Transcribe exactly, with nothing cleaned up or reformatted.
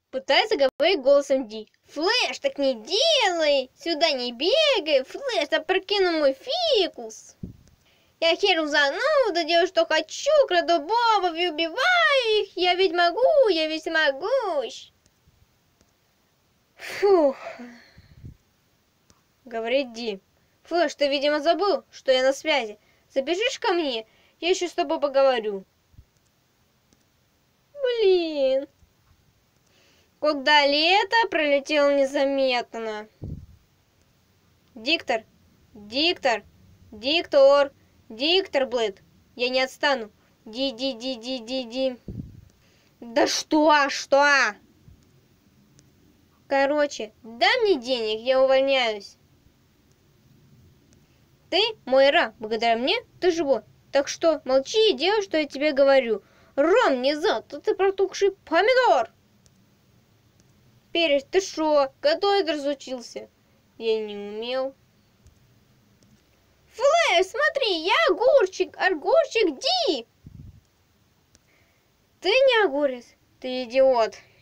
Пытается говорить голосом Ди. Флэш, так не делай! Сюда не бегай! Флэш, опрокину мой фикус! Я херу зануда, делаю что хочу, краду бобов и убиваю их! Я ведь могу, я ведь могущ! Фух. Говорит Ди. Флэш, ты, видимо, забыл, что я на связи. Забежишь ко мне? Я еще с тобой поговорю. Блин. Когда лето пролетело незаметно. Диктор, диктор, диктор, диктор, Блэд. Я не отстану. Ди-ди-ди-ди-ди-ди. Да что, что? Короче, дай мне денег, я увольняюсь. Ты мой раб, благодаря мне ты живой. Так что молчи и делай, что я тебе говорю. Ром, не за, то ты протухший помидор. Перец, ты шо? Готовить разучился? Я не умел. Флэш, смотри, я огурчик, огурчик Ди. Ты не огурец, ты идиот.